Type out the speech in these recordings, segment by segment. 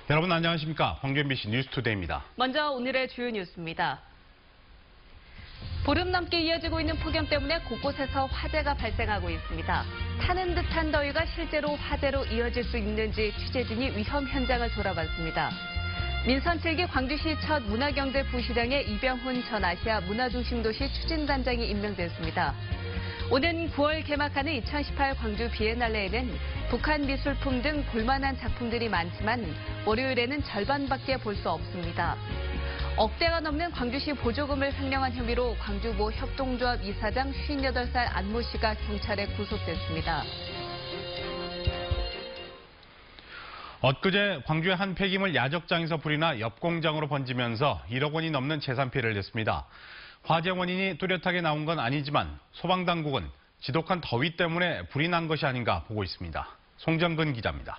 여러분 안녕하십니까? 광주 MBC 뉴스투데이입니다. 먼저 오늘의 주요 뉴스입니다. 보름 넘게 이어지고 있는 폭염 때문에 곳곳에서 화재가 발생하고 있습니다. 타는 듯한 더위가 실제로 화재로 이어질 수 있는지 취재진이 위험 현장을 돌아봤습니다. 민선 7기 광주시 첫 문화경제부시장에 이병훈 전 아시아 문화중심도시 추진단장이 임명됐습니다. 오는 9월 개막하는 2018 광주 비엔날레에는 북한 미술품 등 볼만한 작품들이 많지만 월요일에는 절반밖에 볼 수 없습니다. 억대가 넘는 광주시 보조금을 횡령한 혐의로 광주모 협동조합 이사장 58살 안모 씨가 경찰에 구속됐습니다. 엊그제 광주의 한 폐기물 야적장에서 불이 나 옆 공장으로 번지면서 1억 원이 넘는 재산 피해를 냈습니다. 화재 원인이 뚜렷하게 나온 건 아니지만 소방당국은 지독한 더위 때문에 불이 난 것이 아닌가 보고 있습니다. 송정근 기자입니다.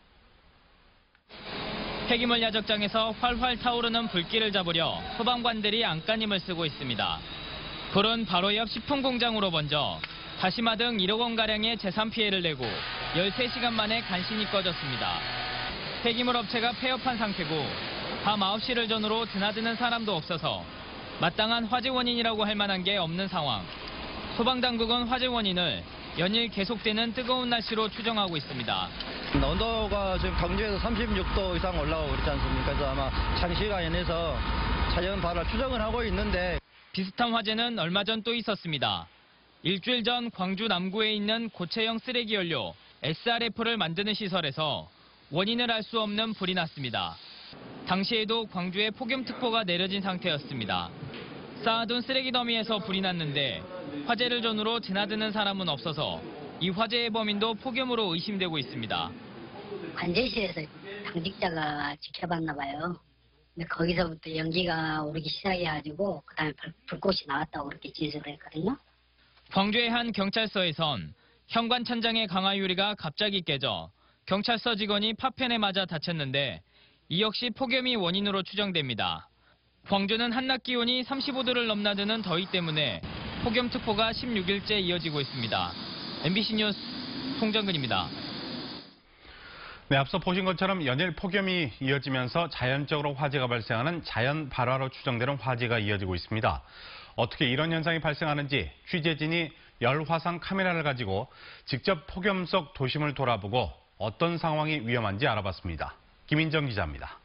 폐기물 야적장에서 활활 타오르는 불길을 잡으려 소방관들이 안간힘을 쓰고 있습니다. 불은 바로 옆 식품공장으로 번져 다시마 등 1억 원가량의 재산 피해를 내고 13시간 만에 간신히 꺼졌습니다. 폐기물 업체가 폐업한 상태고 밤 9시를 전후로 드나드는 사람도 없어서 마땅한 화재 원인이라고 할 만한 게 없는 상황. 소방당국은 화재 원인을 연일 계속되는 뜨거운 날씨로 추정하고 있습니다. 온도가 지금 광주에서 36도 이상 올라가고 그렇지 않습니까? 그래서 아마 장시간 연해서 자연 발화 추정을 하고 있는데 비슷한 화재는 얼마 전 또 있었습니다. 일주일 전 광주 남구에 있는 고체형 쓰레기 연료 SRF를 만드는 시설에서 원인을 알 수 없는 불이 났습니다. 당시에도 광주에 폭염특보가 내려진 상태였습니다. 쌓아둔 쓰레기 더미에서 불이 났는데 화재를 전후로 드나드는 사람은 없어서 이 화재의 범인도 폭염으로 의심되고 있습니다. 관제실에서 당직자가 지켜봤나 봐요. 근데 거기서부터 연기가 오르기 시작해가지고 그다음에 불꽃이 나왔다고 그렇게 진술을 했거든요. 광주의 한 경찰서에선 현관 천장의 강화 유리가 갑자기 깨져 경찰서 직원이 파편에 맞아 다쳤는데 이 역시 폭염이 원인으로 추정됩니다. 광주는 한낮 기온이 35도를 넘나드는 더위 때문에 폭염특보가 16일째 이어지고 있습니다. MBC 뉴스 송정근입니다. 네, 앞서 보신 것처럼 연일 폭염이 이어지면서 자연적으로 화재가 발생하는 자연 발화로 추정되는 화재가 이어지고 있습니다. 어떻게 이런 현상이 발생하는지 취재진이 열화상 카메라를 가지고 직접 폭염 속 도심을 돌아보고 어떤 상황이 위험한지 알아봤습니다. 김인정 기자입니다.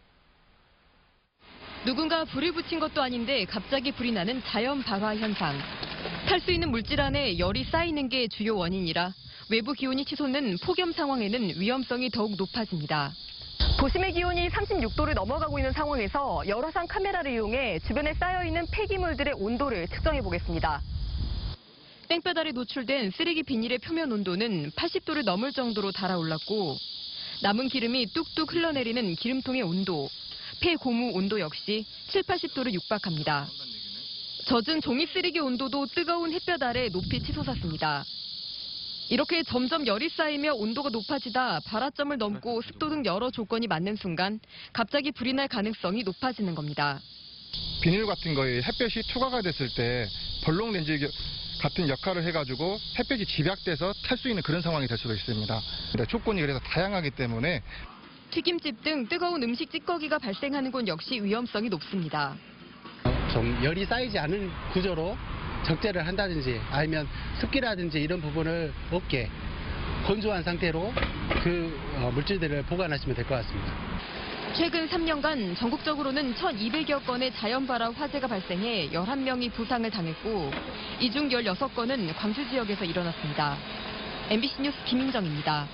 누군가 불을 붙인 것도 아닌데 갑자기 불이 나는 자연 발화 현상. 탈 수 있는 물질 안에 열이 쌓이는 게 주요 원인이라 외부 기온이 치솟는 폭염 상황에는 위험성이 더욱 높아집니다. 도심의 기온이 36도를 넘어가고 있는 상황에서 열화상 카메라를 이용해 주변에 쌓여있는 폐기물들의 온도를 측정해 보겠습니다. 땡볕 아래 노출된 쓰레기 비닐의 표면 온도는 80도를 넘을 정도로 달아올랐고 남은 기름이 뚝뚝 흘러내리는 기름통의 온도, 폐고무 온도 역시 70~80도를 육박합니다. 젖은 종이 쓰레기 온도도 뜨거운 햇볕 아래 높이 치솟았습니다. 이렇게 점점 열이 쌓이며 온도가 높아지다 발화점을 넘고 습도 등 여러 조건이 맞는 순간 갑자기 불이 날 가능성이 높아지는 겁니다. 비닐 같은 거에 햇볕이 투과가 됐을 때 벌록 렌즈 같은 역할을 해가지고 햇볕이 집약돼서 탈 수 있는 그런 상황이 될 수도 있습니다. 조건이 그래서 다양하기 때문에 튀김집 등 뜨거운 음식 찌꺼기가 발생하는 곳 역시 위험성이 높습니다. 좀 열이 쌓이지 않은 구조로 적재를 한다든지 아니면 습기라든지 이런 부분을 없게 건조한 상태로 그 물질들을 보관하시면 될 것 같습니다. 최근 3년간 전국적으로는 1,200여 건의 자연 발화 화재가 발생해 11명이 부상을 당했고 이 중 16건은 광주 지역에서 일어났습니다. MBC 뉴스 김인정입니다.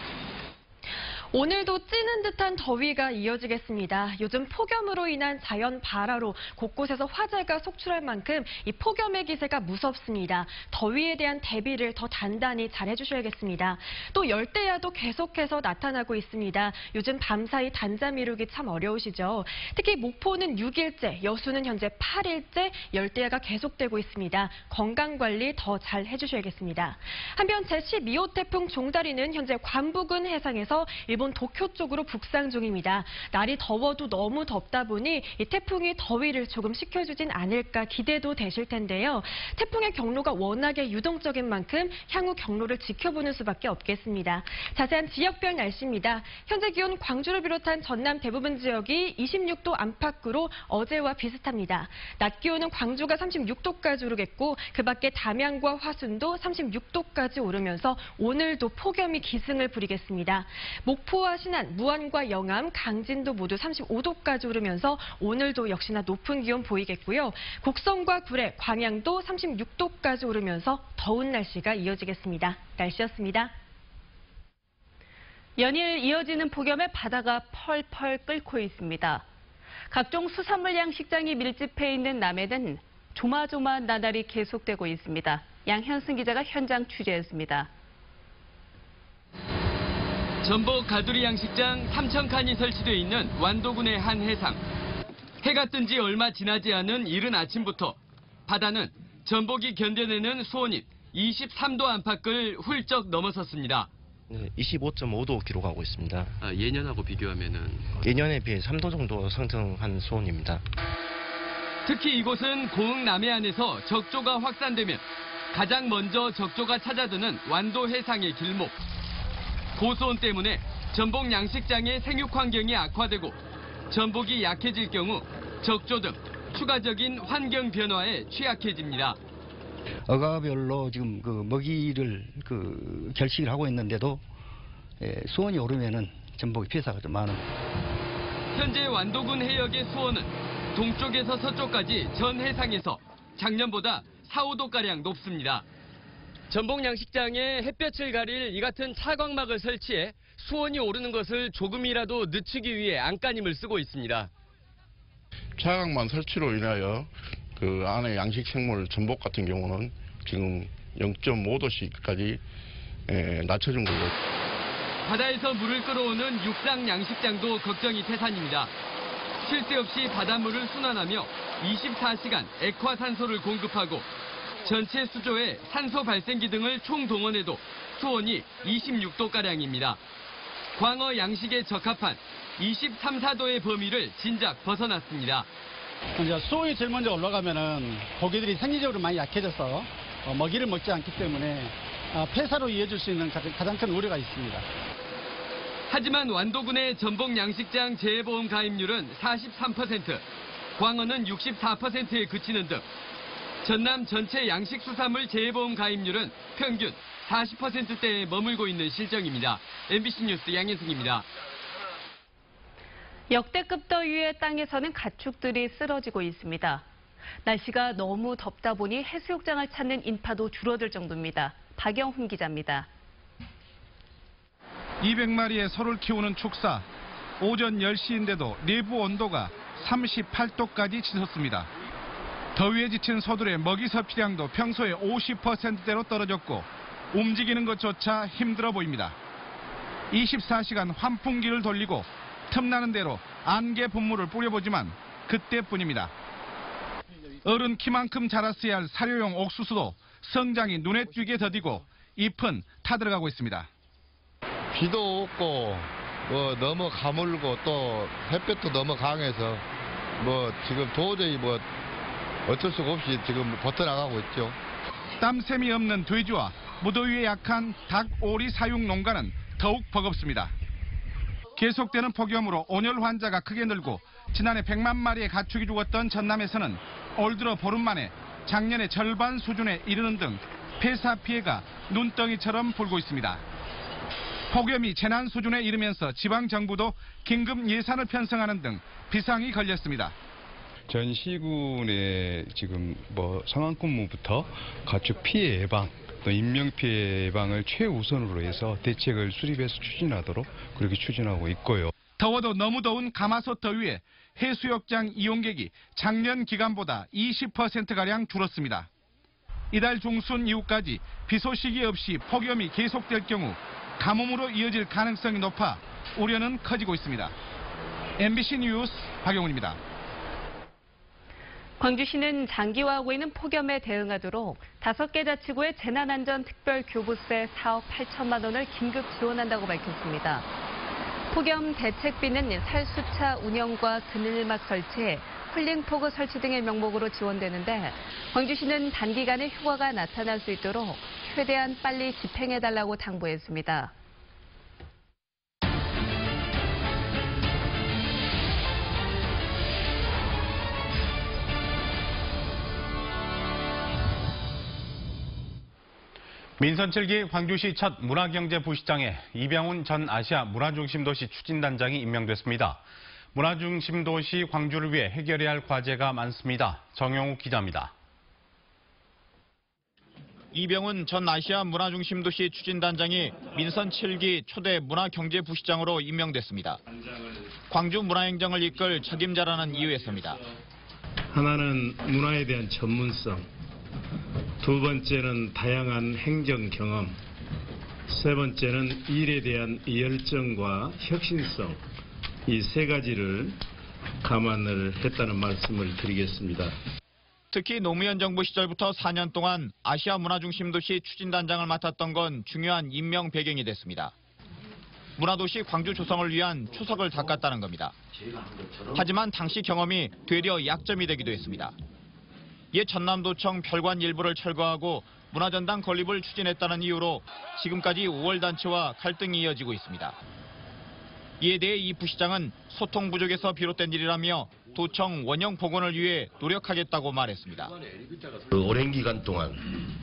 오늘도 찌는 듯한 더위가 이어지겠습니다. 요즘 폭염으로 인한 자연 발화로 곳곳에서 화재가 속출할 만큼 이 폭염의 기세가 무섭습니다. 더위에 대한 대비를 더 단단히 잘 해주셔야겠습니다. 또 열대야도 계속해서 나타나고 있습니다. 요즘 밤사이 단잠 이루기 참 어려우시죠? 특히 목포는 6일째, 여수는 현재 8일째 열대야가 계속되고 있습니다. 건강관리 더 잘 해주셔야겠습니다. 한편 제12호 태풍 종다리는 현재 관북은 해상에서 일본 일본 도쿄 쪽으로 북상 중입니다. 날이 더워도 너무 덥다 보니 이 태풍이 더위를 조금 식혀주진 않을까 기대도 되실 텐데요. 태풍의 경로가 워낙에 유동적인 만큼 향후 경로를 지켜보는 수밖에 없겠습니다. 자세한 지역별 날씨입니다. 현재 기온 광주를 비롯한 전남 대부분 지역이 26도 안팎으로 어제와 비슷합니다. 낮 기온은 광주가 36도까지 오르겠고 그 밖에 담양과 화순도 36도까지 오르면서 오늘도 폭염이 기승을 부리겠습니다. 목포와 신안, 무안과 영암, 강진도 모두 35도까지 오르면서 오늘도 역시나 높은 기온 보이겠고요. 곡성과 구례, 광양도 36도까지 오르면서 더운 날씨가 이어지겠습니다. 날씨였습니다. 연일 이어지는 폭염에 바다가 펄펄 끓고 있습니다. 각종 수산물 양식장이 밀집해 있는 남해는 조마조마한 나날이 계속되고 있습니다. 양현승 기자가 현장 취재했습니다. 전북 가두리 양식장 3,000칸이 설치되어 있는 완도군의 한 해상. 해가 뜬 지 얼마 지나지 않은 이른 아침부터 바다는 전복이 견뎌내는 수온인 23도 안팎을 훌쩍 넘어섰습니다. 네, 25.5도 기록하고 있습니다. 예년하고 비교하면은 예년에 비해 3도 정도 상승한 수온입니다. 특히 이곳은 고흥 남해안에서 적조가 확산되면 가장 먼저 적조가 찾아드는 완도 해상의 길목. 고수온 때문에 전복 양식장의 생육 환경이 악화되고 전복이 약해질 경우 적조 등 추가적인 환경 변화에 취약해집니다. 어가별로 지금 그 먹이를 결식을 하고 있는데도 수온이 오르면은 전복이 폐사가 좀 많은. 현재 완도군 해역의 수온은 동쪽에서 서쪽까지 전 해상에서 작년보다 4, 5도가량 높습니다. 전복 양식장에 햇볕을 가릴 이 같은 차광막을 설치해 수온이 오르는 것을 조금이라도 늦추기 위해 안간힘을 쓰고 있습니다. 차광막 설치로 인하여 그 안에 양식 생물 전복 같은 경우는 지금 0.5도씩까지 낮춰준 걸로. 바다에서 물을 끌어오는 육상 양식장도 걱정이 태산입니다. 쉴 새 없이 바닷물을 순환하며 24시간 액화산소를 공급하고 전체 수조에 산소 발생기 등을 총동원해도 수온이 26도가량입니다. 광어 양식에 적합한 23, 4도의 범위를 진작 벗어났습니다. 이제 수온이 제일 먼저 올라가면은 고기들이 생리적으로 많이 약해져서 먹이를 먹지 않기 때문에 폐사로 이어질 수 있는 가장 큰 우려가 있습니다. 하지만 완도군의 전복 양식장 재해보험 가입률은 43%, 광어는 64%에 그치는 등 전남 전체 양식수산물 재해보험 가입률은 평균 40%대에 머물고 있는 실정입니다. MBC 뉴스 양현승입니다. 역대급 더위에 땅에서는 가축들이 쓰러지고 있습니다. 날씨가 너무 덥다 보니 해수욕장을 찾는 인파도 줄어들 정도입니다. 박영훈 기자입니다. 200마리의 소를 키우는 축사. 오전 10시인데도 내부 온도가 38도까지 치솟습니다. 더위에 지친 소들의 먹이 섭취량도 평소의 50%대로 떨어졌고 움직이는 것조차 힘들어 보입니다. 24시간 환풍기를 돌리고 틈나는 대로 안개 분무를 뿌려보지만 그때뿐입니다. 어른 키만큼 자랐어야 할 사료용 옥수수도 성장이 눈에 띄게 더디고 잎은 타들어가고 있습니다. 비도 없고 너무 가물고 또 햇볕도 너무 강해서 지금 도저히 어쩔 수가 없이 지금 버텨나가고 있죠. 땀샘이 없는 돼지와 무더위에 약한 닭, 오리 사육 농가는 더욱 버겁습니다. 계속되는 폭염으로 온열 환자가 크게 늘고 지난해 100만 마리의 가축이 죽었던 전남에서는 올 들어 보름 만에 작년의 절반 수준에 이르는 등 폐사 피해가 눈덩이처럼 불고 있습니다. 폭염이 재난 수준에 이르면서 지방정부도 긴급 예산을 편성하는 등 비상이 걸렸습니다. 전 시군의 지금 상황근무부터 가축 피해 예방, 또 인명 피해 예방을 최우선으로 해서 대책을 수립해서 추진하도록 그렇게 추진하고 있고요. 더워도 너무 더운 가마솥 더위에 해수욕장 이용객이 작년 기간보다 20%가량 줄었습니다. 이달 중순 이후까지 비 소식이 없이 폭염이 계속될 경우 가뭄으로 이어질 가능성이 높아 우려는 커지고 있습니다. MBC 뉴스 박영훈입니다. 광주시는 장기화하고 있는 폭염에 대응하도록 5개 자치구의 재난안전특별교부세 4억 8천만 원을 긴급 지원한다고 밝혔습니다. 폭염 대책비는 살수차 운영과 그늘막 설치, 쿨링포그 설치 등의 명목으로 지원되는데 광주시는 단기간에 효과가 나타날 수 있도록 최대한 빨리 집행해달라고 당부했습니다. 민선 7기 광주시 첫 문화경제부시장에 이병훈 전 아시아 문화중심도시 추진단장이 임명됐습니다. 문화중심도시 광주를 위해 해결해야 할 과제가 많습니다. 정영욱 기자입니다. 이병훈 전 아시아 문화중심도시 추진단장이 민선 7기 초대 문화경제부시장으로 임명됐습니다. 광주 문화행정을 이끌 책임자라는 이유에서입니다. 하나는 문화에 대한 전문성, 두 번째는 다양한 행정 경험, 세 번째는 일에 대한 열정과 혁신성, 이 세 가지를 감안을 했다는 말씀을 드리겠습니다. 특히 노무현 정부 시절부터 4년 동안 아시아 문화중심도시 추진단장을 맡았던 건 중요한 임명 배경이 됐습니다. 문화도시 광주 조성을 위한 초석을 닦았다는 겁니다. 하지만 당시 경험이 되려 약점이 되기도 했습니다. 옛 전남도청 별관 일부를 철거하고 문화전당 건립을 추진했다는 이유로 지금까지 5월 단체와 갈등이 이어지고 있습니다. 이에 대해 이 부시장은 소통 부족에서 비롯된 일이라며 도청 원형 복원을 위해 노력하겠다고 말했습니다. 오랜 기간 동안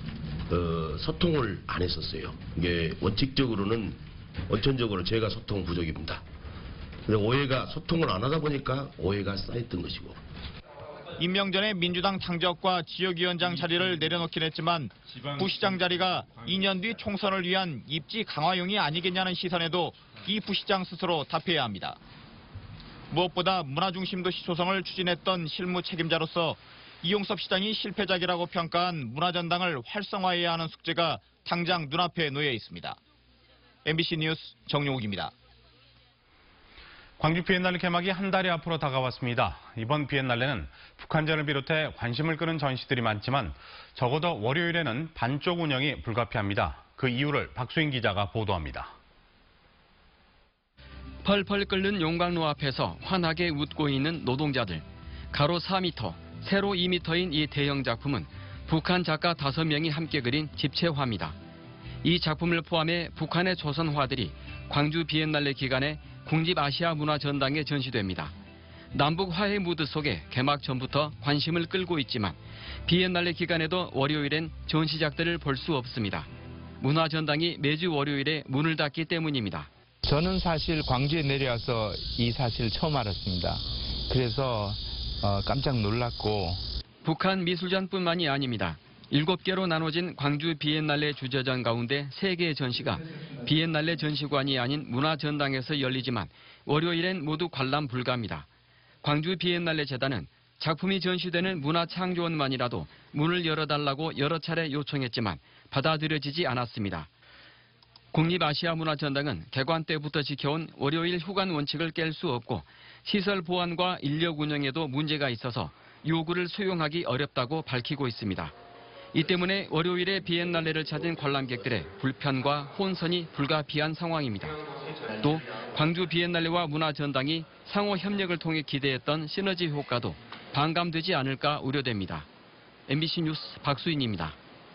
소통을 안 했었어요. 이게 원칙적으로는 원천적으로 제가 소통 부족입니다. 근데 오해가 소통을 안 하다 보니까 오해가 쌓였던 것이고. 임명 전에 민주당 당적과 지역위원장 자리를 내려놓긴 했지만 부시장 자리가 2년 뒤 총선을 위한 입지 강화용이 아니겠냐는 시선에도 이 부시장 스스로 답해야 합니다. 무엇보다 문화중심도시 조성을 추진했던 실무 책임자로서 이용섭 시장이 실패작이라고 평가한 문화전당을 활성화해야 하는 숙제가 당장 눈앞에 놓여 있습니다. MBC 뉴스 정용욱입니다. 광주 비엔날레 개막이 한 달이 앞으로 다가왔습니다. 이번 비엔날레는 북한전을 비롯해 관심을 끄는 전시들이 많지만 적어도 월요일에는 반쪽 운영이 불가피합니다. 그 이유를 박수인 기자가 보도합니다. 펄펄 끓는 용광로 앞에서 환하게 웃고 있는 노동자들. 가로 4m, 세로 2m인 이 대형 작품은 북한 작가 5명이 함께 그린 집체화입니다. 이 작품을 포함해 북한의 조선화들이 광주 비엔날레 기간에 국립아시아문화전당에 전시됩니다. 남북 화해 무드 속에 개막 전부터 관심을 끌고 있지만 비엔날레 기간에도 월요일엔 전시작들을 볼 수 없습니다. 문화전당이 매주 월요일에 문을 닫기 때문입니다. 저는 사실 광주에 내려와서 이 사실을 처음 알았습니다. 그래서 깜짝 놀랐고. 북한 미술전뿐만이 아닙니다. 7개로 나눠진 광주 비엔날레 주저전 가운데 3개의 전시가 비엔날레 전시관이 아닌 문화전당에서 열리지만 월요일엔 모두 관람 불가합니다. 광주 비엔날레 재단은 작품이 전시되는 문화창조원만이라도 문을 열어달라고 여러 차례 요청했지만 받아들여지지 않았습니다. 국립아시아문화전당은 개관 때부터 지켜온 월요일 휴관 원칙을 깰 수 없고 시설 보안과 인력 운영에도 문제가 있어서 요구를 수용하기 어렵다고 밝히고 있습니다. 이 때문에 월요일에 비엔날레를 찾은 관람객들의 불편과 혼선이 불가피한 상황입니다. 또 광주 비엔날레와 문화전당이 상호 협력을 통해 기대했던 시너지 효과도 반감되지 않을까 우려됩니다. MBC 뉴스 박수인입니다.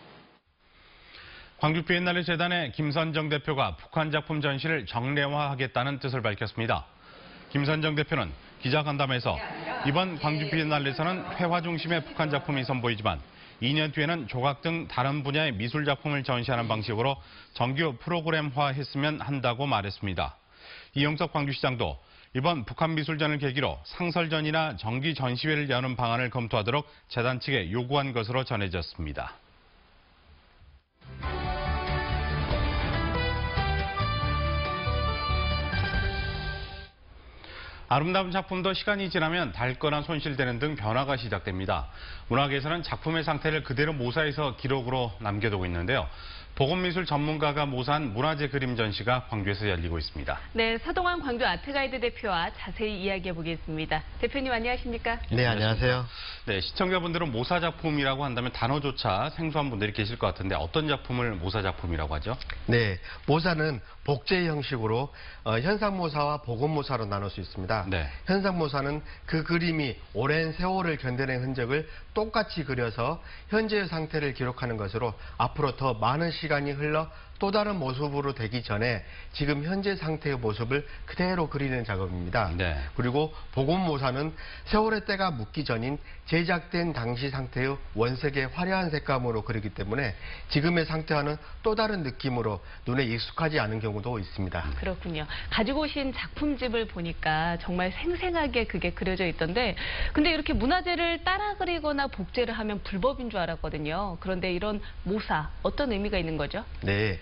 광주 비엔날레 재단의 김선정 대표가 북한 작품 전시를 정례화하겠다는 뜻을 밝혔습니다. 김선정 대표는 기자간담회에서 이번 광주 비엔날레에서는 회화 중심의 북한 작품이 선보이지만 2년 뒤에는 조각 등 다른 분야의 미술 작품을 전시하는 방식으로 정규 프로그램화했으면 한다고 말했습니다. 이용섭 광주시장도 이번 북한 미술전을 계기로 상설전이나 정기 전시회를 여는 방안을 검토하도록 재단 측에 요구한 것으로 전해졌습니다. 아름다운 작품도 시간이 지나면 닳거나 손실되는 등 변화가 시작됩니다. 문학에서는 작품의 상태를 그대로 모사해서 기록으로 남겨두고 있는데요. 보건미술 전문가가 모사한 문화재 그림 전시가 광주에서 열리고 있습니다. 네, 서동환 광주 아트가이드 대표와 자세히 이야기해 보겠습니다. 대표님 안녕하십니까? 네, 안녕하세요. 네, 시청자분들은 모사 작품이라고 한다면 단어조차 생소한 분들이 계실 것 같은데 어떤 작품을 모사 작품이라고 하죠? 네, 모사는 복제 형식으로 현상모사와 복원모사로 나눌 수 있습니다. 현상모사는 그 그림이 오랜 세월을 견뎌낸 흔적을 똑같이 그려서 현재의 상태를 기록하는 것으로 앞으로 더 많은 시간이 흘러 또 다른 모습으로 되기 전에 지금 현재 상태의 모습을 그대로 그리는 작업입니다. 그리고 복원모사는 세월의 때가 묻기 전인 제작된 당시 상태의 원색의 화려한 색감으로 그리기 때문에 지금의 상태와는 또 다른 느낌으로 눈에 익숙하지 않은 경우도 있습니다. 그렇군요. 가지고 오신 작품집을 보니까 정말 생생하게 그게 그려져 있던데 근데 이렇게 문화재를 따라 그리거나 복제를 하면 불법인 줄 알았거든요. 그런데 이런 모사 어떤 의미가 있는 거죠? 네.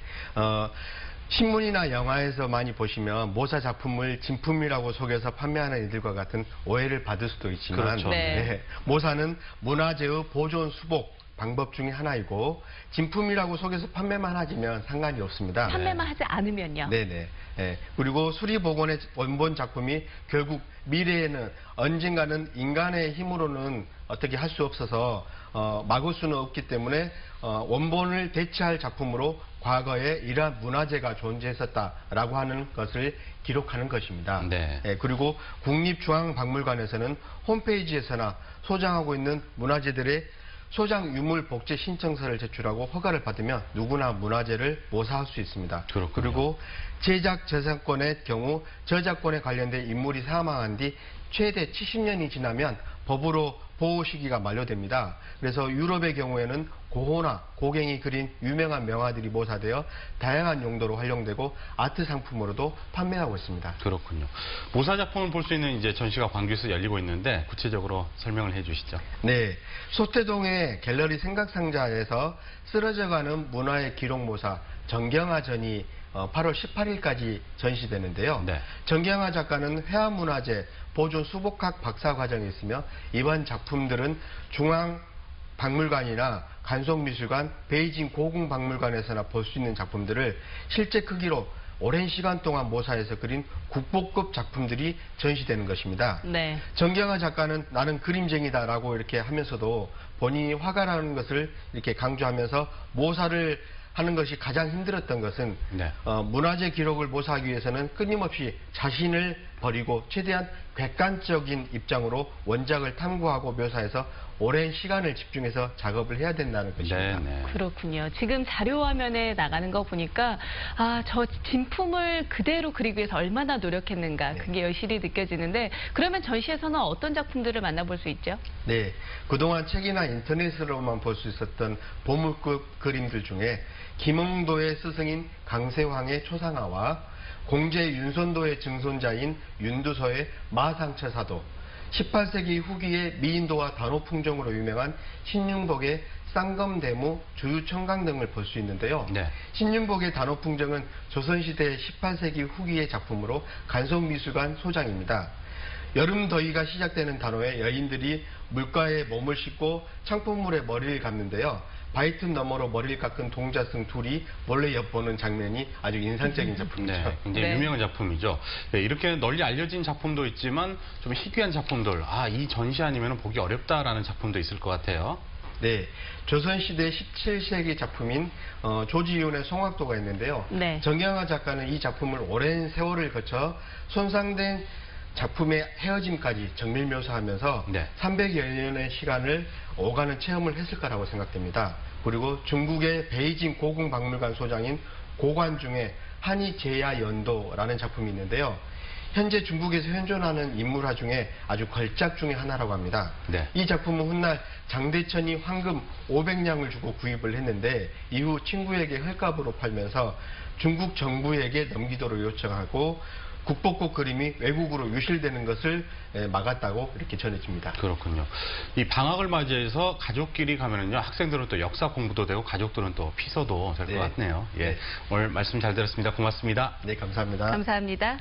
신문이나 영화에서 많이 보시면 모사 작품을 진품이라고 속여서 판매하는 이들과 같은 오해를 받을 수도 있지만 그렇죠. 모사는 문화재의 보존 수복 방법 중에 하나이고 진품이라고 속여서 판매만 하지면 상관이 없습니다. 판매만 하지 않으면요? 네네. 그리고 수리복원의 원본 작품이 결국 미래에는 언젠가는 인간의 힘으로는 어떻게 할 수 없어서 막을 수는 없기 때문에 원본을 대체할 작품으로 과거에 이러한 문화재가 존재했었다라고 하는 것을 기록하는 것입니다. 그리고 국립중앙박물관에서는 홈페이지에서나 소장하고 있는 문화재들의 소장 유물 복제 신청서를 제출하고 허가를 받으면 누구나 문화재를 모사할 수 있습니다. 그리고 제작 저작권의 경우 저작권에 관련된 인물이 사망한 뒤 최대 70년이 지나면 법으로 보호 시기가 만료됩니다. 그래서 유럽의 경우에는 고호나 고갱이 그린 유명한 명화들이 모사되어 다양한 용도로 활용되고 아트 상품으로도 판매하고 있습니다. 그렇군요. 모사 작품을 볼 수 있는 이제 전시가 광주에서 열리고 있는데 구체적으로 설명을 해주시죠. 네, 소태동의 갤러리 생각상자에서 쓰러져가는 문화의 기록 모사 정경화전이 8월 18일까지 전시되는데요. 정경화 작가는 회화문화재 보존 수복학 박사과정이 있으며 이번 작품들은 중앙박물관이나 간송미술관, 베이징 고궁박물관에서나 볼 수 있는 작품들을 실제 크기로 오랜 시간 동안 모사해서 그린 국보급 작품들이 전시되는 것입니다. 정경화 작가는 나는 그림쟁이다라고 이렇게 하면서도 본인이 화가라는 것을 이렇게 강조하면서 모사를 하는 것이 가장 힘들었던 것은 문화재 기록을 모사하기 위해서는 끊임없이 자신을 버리고 최대한 객관적인 입장으로 원작을 탐구하고 묘사해서 오랜 시간을 집중해서 작업을 해야 된다는 것입니다. 그렇군요. 지금 자료 화면에 나가는 거 보니까 저 진품을 그대로 그리기 위해서 얼마나 노력했는가 그게 여실히 느껴지는데 그러면 전시에서는 어떤 작품들을 만나볼 수 있죠? 네, 그동안 책이나 인터넷으로만 볼 수 있었던 보물급 그림들 중에 김흥도의 스승인 강세황의 초상화와 공제 윤선도의 증손자인 윤두서의 마상처사도 18세기 후기의 미인도와 단오풍정으로 유명한 신윤복의 쌍검대무, 주유청강 등을 볼 수 있는데요. 신윤복의 단오풍정은 조선시대 18세기 후기의 작품으로 간송미술관 소장입니다. 여름 더위가 시작되는 단오에 여인들이 물가에 몸을 씻고 창포물에 머리를 감는데요. 바위틈 너머로 머리를 깎은 동자승 둘이 몰래 엿보는 장면이 아주 인상적인 작품이죠. 굉장히 유명한 작품이죠. 이렇게 널리 알려진 작품도 있지만 좀 희귀한 작품들, 이 전시 아니면 보기 어렵다라는 작품도 있을 것 같아요. 네, 조선시대 17세기 작품인 조지윤의 송악도가 있는데요. 정경화 작가는 이 작품을 오랜 세월을 거쳐 손상된 작품의 헤어짐까지 정밀 묘사하면서 300여 년의 시간을 오가는 체험을 했을 거라고 생각됩니다. 그리고 중국의 베이징 고궁박물관 소장인 고관중의 한이제야연도라는 작품이 있는데요. 현재 중국에서 현존하는 인물화 중에 아주 걸작 중의 하나라고 합니다. 이 작품은 훗날 장대천이 황금 500냥을 주고 구입을 했는데 이후 친구에게 헐값으로 팔면서 중국 정부에게 넘기도록 요청하고 국보급 그림이 외국으로 유실되는 것을 막았다고 이렇게 전해집니다. 그렇군요. 이 방학을 맞이해서 가족끼리 가면은요, 학생들은 또 역사 공부도 되고 가족들은 또 피서도 될 것 같네요. 오늘 말씀 잘 들었습니다. 고맙습니다. 네, 감사합니다. 감사합니다.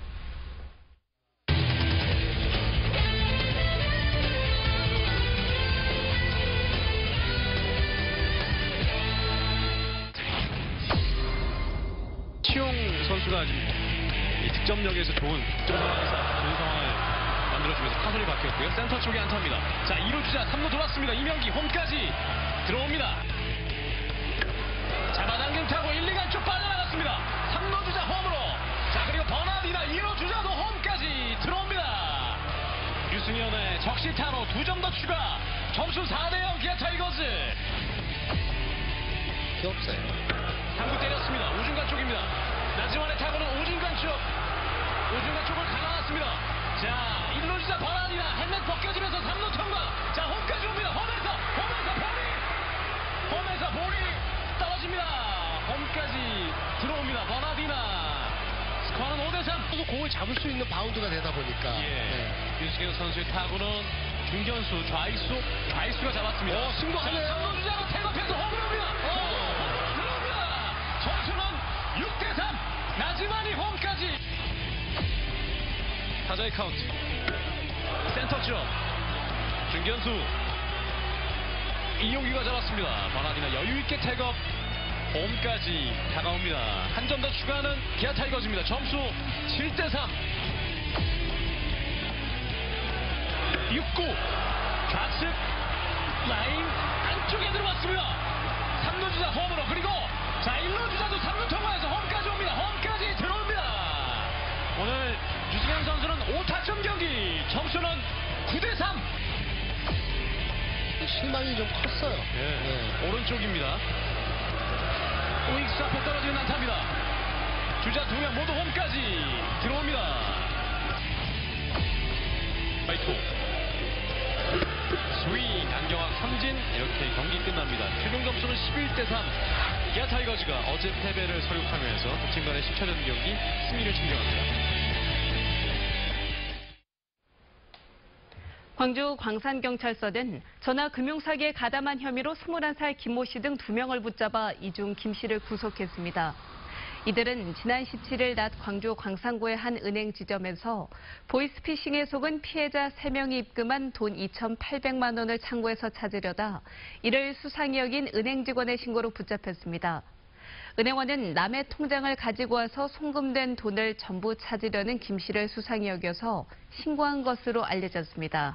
치용 선수가 지금 득점력에서 좋은 득점 상황에서 좋은 상황을 만들어주면서 타선이 바뀌었고요. 센터 쪽에 안타입니다. 자, 2루 주자 3루 돌았습니다. 이명기 홈까지 들어옵니다. 잡아당긴 타고 1, 2간 쪽 빠져나갔습니다. 3루 주자 홈으로. 자, 그리고 버나디나 1루 주자도 홈까지 들어옵니다. 유승현의 적시타로 2점 더 추가. 점수 4대0 기아 타이거즈. 없어요. 3구 때렸습니다. 우중간 쪽입니다. 나지완의 타구는 우중간 쪽. 우중간 쪽을 가나왔습니다. 자, 1루 주자 버나디나 헬멧 벗겨지면서 3루 통과. 자, 홈까지 옵니다. 홈에서 볼이 떨어집니다. 홈까지 들어옵니다. 버나디나. 스코어는 5대3. 공을 잡을 수 있는 바운드가 되다 보니까. 유승현 선수의 타구는 중견수 좌익수가 잡았습니다. 승부하네요. 3루 주자로 태업해서 홈으로 옵니다. 들어옵니다. 점수는 6대3. 나지만이 홈까지. 타자의 카운트. 센터 쪽. 중견수 이용규가 잡았습니다. 버나디나 여유있게 태업. 홈까지 다가옵니다. 한 점 더 추가하는 기아 타이거즈입니다. 점수 7대3. 6구 좌측 라인 안쪽에 들어왔습니다. 3루 주자 홈으로. 그리고 자 1루 주자도 3루 통과해서 홈까지 옵니다. 홈까지 들어옵니다. 오늘 유승현 선수는 5타점 경기. 점수는 9대3. 실망이 좀 컸어요. 오른쪽입니다. 우익수 앞에 떨어지는 안타입니다. 주자 2명 모두 홈까지 들어옵니다. 파이토 스윙 안경학 삼진. 이렇게 경기 끝납니다. 최종 점수는 11대3. 기아 타이거즈가 어제 패배를 서륙하면서 두 팀 간의 10차전 경기 승리를 증정합니다. 광주 광산경찰서는 전화금융사기에 가담한 혐의로 21살 김모 씨 등 2명을 붙잡아 이중 김 씨를 구속했습니다. 이들은 지난 17일 낮 광주 광산구의 한 은행 지점에서 보이스피싱에 속은 피해자 3명이 입금한 돈 2,800만 원을 창고에서 찾으려다 이를 수상히 여긴 은행 직원의 신고로 붙잡혔습니다. 은행원은 남의 통장을 가지고 와서 송금된 돈을 전부 찾으려는 김 씨를 수상히 여겨서 신고한 것으로 알려졌습니다.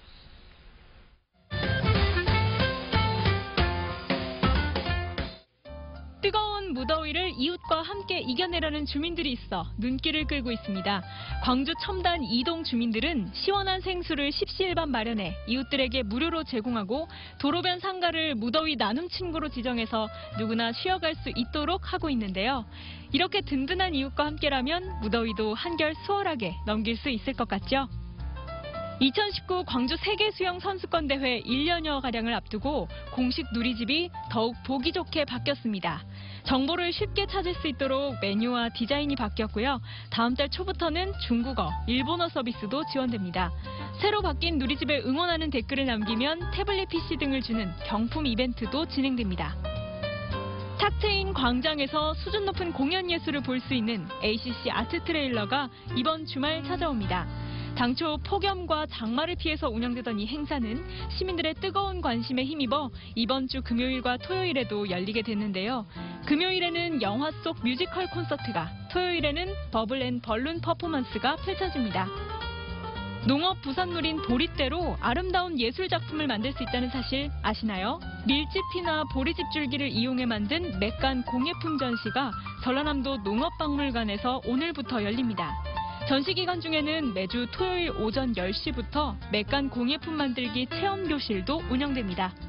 뜨거운 무더위를 이웃과 함께 이겨내려는 주민들이 있어 눈길을 끌고 있습니다. 광주 첨단 2동 주민들은 시원한 생수를 십시일반 마련해 이웃들에게 무료로 제공하고 도로변 상가를 무더위 나눔 친구로 지정해서 누구나 쉬어갈 수 있도록 하고 있는데요. 이렇게 든든한 이웃과 함께라면 무더위도 한결 수월하게 넘길 수 있을 것 같죠? 2019 광주 세계수영 선수권 대회 1년여가량을 앞두고 공식 누리집이 더욱 보기 좋게 바뀌었습니다. 정보를 쉽게 찾을 수 있도록 메뉴와 디자인이 바뀌었고요. 다음 달 초부터는 중국어, 일본어 서비스도 지원됩니다. 새로 바뀐 누리집에 응원하는 댓글을 남기면 태블릿 PC 등을 주는 경품 이벤트도 진행됩니다. 탁 트인 광장에서 수준 높은 공연 예술을 볼 수 있는 ACC 아트 트레일러가 이번 주말 찾아옵니다. 당초 폭염과 장마를 피해서 운영되던 이 행사는 시민들의 뜨거운 관심에 힘입어 이번 주 금요일과 토요일에도 열리게 됐는데요. 금요일에는 영화 속 뮤지컬 콘서트가, 토요일에는 버블 앤 벌룬 퍼포먼스가 펼쳐집니다. 농업 부산물인 보릿대로 아름다운 예술 작품을 만들 수 있다는 사실 아시나요? 밀짚이나 보리집 줄기를 이용해 만든 맥간 공예품 전시가 전라남도 농업박물관에서 오늘부터 열립니다. 전시 기간 중에는 매주 토요일 오전 10시부터 맥간 공예품 만들기 체험 교실도 운영됩니다.